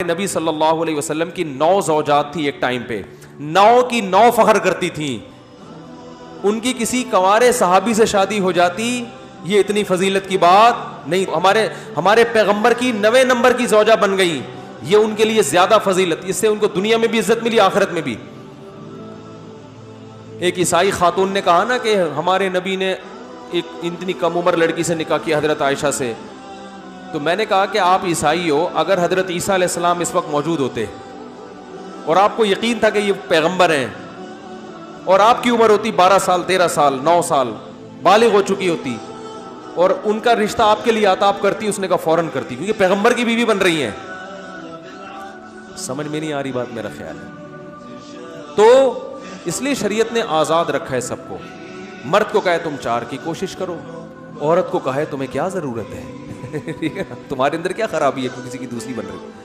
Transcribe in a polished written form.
نبی صلی اللہ علیہ وسلم کی 9 زوجات تھی ایک ٹائم پہ, 9 کی 9 فخر کرتی تھیں. ان کی کسی کنوارے صحابی سے شادی ہو جاتی, یہ اتنی فضیلت کی بات نہیں. ہمارے پیغمبر کی 9 نمبر کی زوجہ بن گئی, یہ ان کے لیے زیادہ فضیلت, اس سے ان کو دنیا میں بھی عزت ملی, آخرت میں بھی. ایک عیسائی خاتون نے کہا نا کہ ہمارے نبی نے ایک اتنی کم عمر لڑکی سے نکاح کیا, حضرت عائشہ سے. تو میں نے کہا کہ آپ عیسائی ہو, اگر حضرت عیسیٰ علیہ السلام اس وقت موجود ہوتے اور آپ کو یقین تھا کہ یہ پیغمبر ہیں, اور آپ کی عمر ہوتی 12 سال 13 سال 9 سال, بالغ ہو چکی ہوتی, اور ان کا رشتہ آپ کے لیے آتا, آپ کرتی؟ اس نے کہا فوراً کرتی, کیونکہ پیغمبر کی بیوی بن رہی ہیں. سمجھ میں نہیں آ رہی بات, میرا خیال ہے. تو اس لیے شریعت نے آزاد رکھا ہے سب کو. مرد کو کہے تم 4 کی کوشش کرو, عورت کو کہے تمہیں کیا ضرورت ہے, ٹھیک ہے, تمہارے اندر کیا خرابی ہے کہ کسی کی دوسری بن رہی.